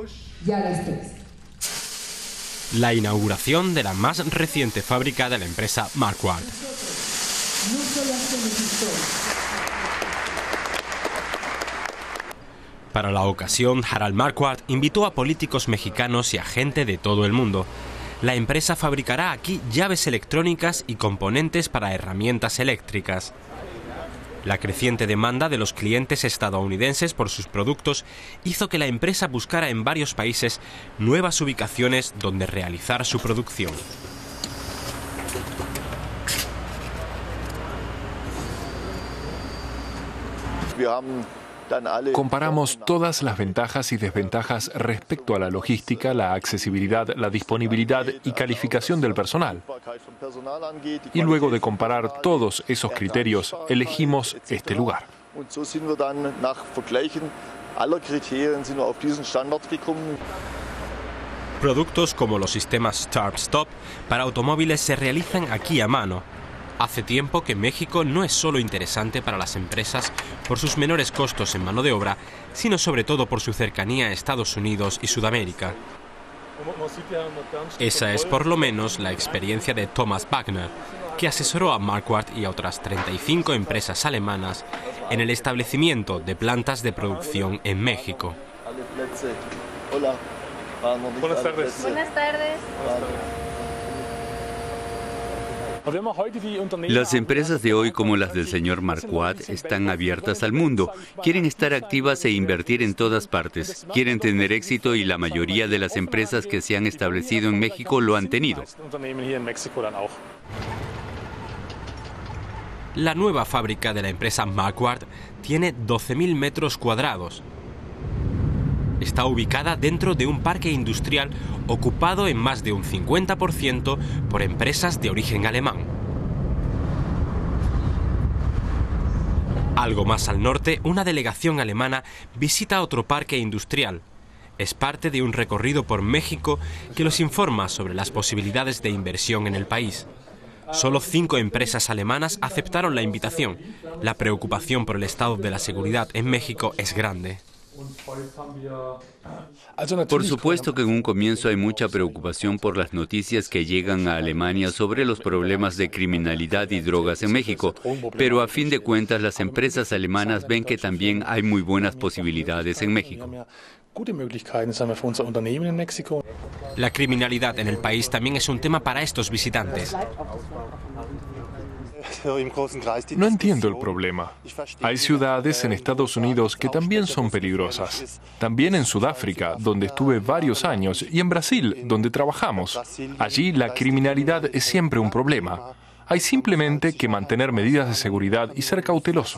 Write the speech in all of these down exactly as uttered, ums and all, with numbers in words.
Ya lo estáis. La inauguración de la más reciente fábrica de la empresa Marquardt. No solo hacemos historia. Para la ocasión, Harald Marquardt invitó a políticos mexicanos y a gente de todo el mundo. La empresa fabricará aquí llaves electrónicas y componentes para herramientas eléctricas. La creciente demanda de los clientes estadounidenses por sus productos hizo que la empresa buscara en varios países nuevas ubicaciones donde realizar su producción. Comparamos todas las ventajas y desventajas respecto a la logística, la accesibilidad, la disponibilidad y calificación del personal. Y luego de comparar todos esos criterios, elegimos este lugar. Productos como los sistemas Start-Stop para automóviles se realizan aquí a mano. Hace tiempo que México no es solo interesante para las empresas por sus menores costos en mano de obra, sino sobre todo por su cercanía a Estados Unidos y Sudamérica. Esa es por lo menos la experiencia de Thomas Wagner, que asesoró a Marquardt y a otras treinta y cinco empresas alemanas en el establecimiento de plantas de producción en México. Hola. Buenas tardes. Buenas tardes. Las empresas de hoy, como las del señor Marquardt, están abiertas al mundo. Quieren estar activas e invertir en todas partes. Quieren tener éxito y la mayoría de las empresas que se han establecido en México lo han tenido. La nueva fábrica de la empresa Marquardt tiene doce mil metros cuadrados. Está ubicada dentro de un parque industrial ocupado en más de un cincuenta por ciento por empresas de origen alemán. Algo más al norte, una delegación alemana visita otro parque industrial. Es parte de un recorrido por México que los informa sobre las posibilidades de inversión en el país. Solo cinco empresas alemanas aceptaron la invitación. La preocupación por el estado de la seguridad en México es grande. Por supuesto que en un comienzo hay mucha preocupación por las noticias que llegan a Alemania sobre los problemas de criminalidad y drogas en México, pero a fin de cuentas las empresas alemanas ven que también hay muy buenas posibilidades en México. La criminalidad en el país también es un tema para estos visitantes. No entiendo el problema. Hay ciudades en Estados Unidos que también son peligrosas. También en Sudáfrica, donde estuve varios años, y en Brasil, donde trabajamos. Allí la criminalidad es siempre un problema. Hay simplemente que mantener medidas de seguridad y ser cauteloso.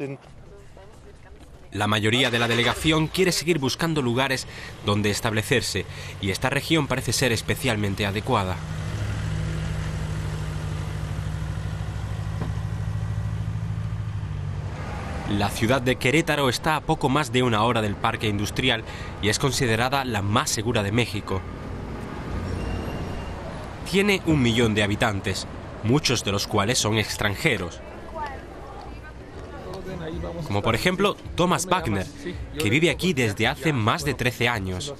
La mayoría de la delegación quiere seguir buscando lugares donde establecerse, y esta región parece ser especialmente adecuada. La ciudad de Querétaro está a poco más de una hora del parque industrial y es considerada la más segura de México. Tiene un millón de habitantes, muchos de los cuales son extranjeros. Como por ejemplo Thomas Wagner, que vive aquí desde hace más de trece años.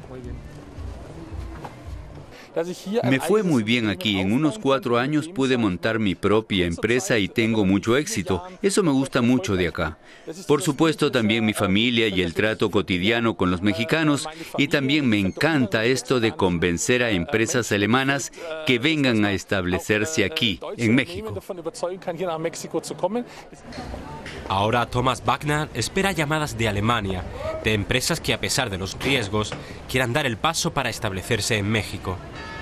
Me fue muy bien aquí. En unos cuatro años pude montar mi propia empresa y tengo mucho éxito. Eso me gusta mucho de acá. Por supuesto, también mi familia y el trato cotidiano con los mexicanos. Y también me encanta esto de convencer a empresas alemanas que vengan a establecerse aquí, en México. Ahora Thomas Wagner espera llamadas de Alemania, de empresas que a pesar de los riesgos, quieran dar el paso para establecerse en México.